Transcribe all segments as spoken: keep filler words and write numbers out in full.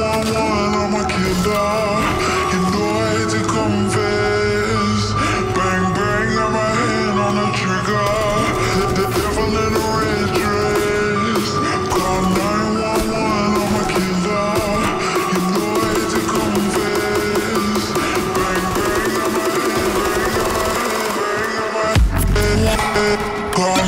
one one, I'm a killer. You know I hate to confess. Bang bang, got my hand on the trigger. The devil in a red dress. Call nine one one, I'm a killer. You know I hate to confess. Bang bang, got my hand, bang, got my hand, bang, got my hand. Call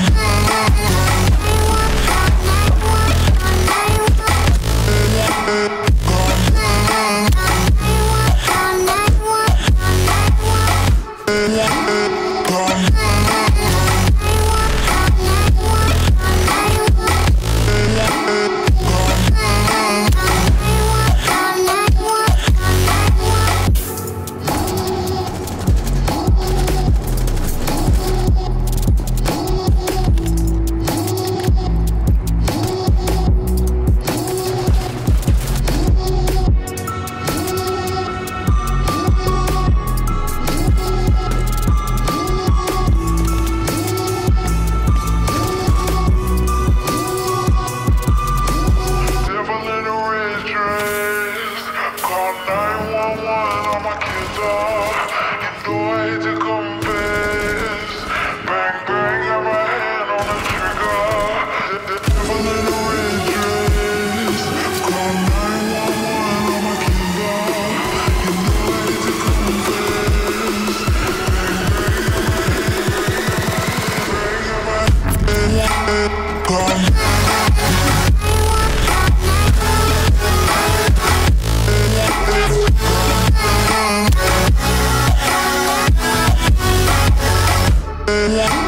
yeah.